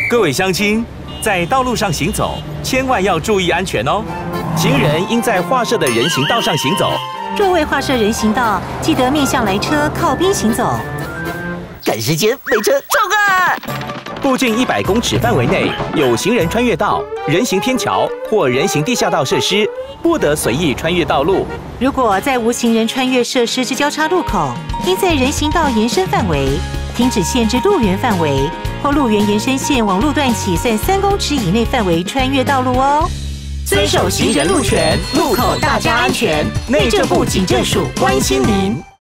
各位乡亲，在道路上行走，千万要注意安全哦。行人应在划设的人行道上行走。 若未划设人行道，记得面向来车靠边行走。 赶时间，没车冲啊！ 附近100公尺范围内有行人穿越道、人行天桥或人行地下道设施，不得随意穿越道路。 如果在无行人穿越设施之交叉路口，应在人行道延伸范围停止线之路缘范围，或路缘延伸线往路段起算3公尺以内范围穿越道路哦。 遵守行人路权，路口大家安全。内政部警政署关心您。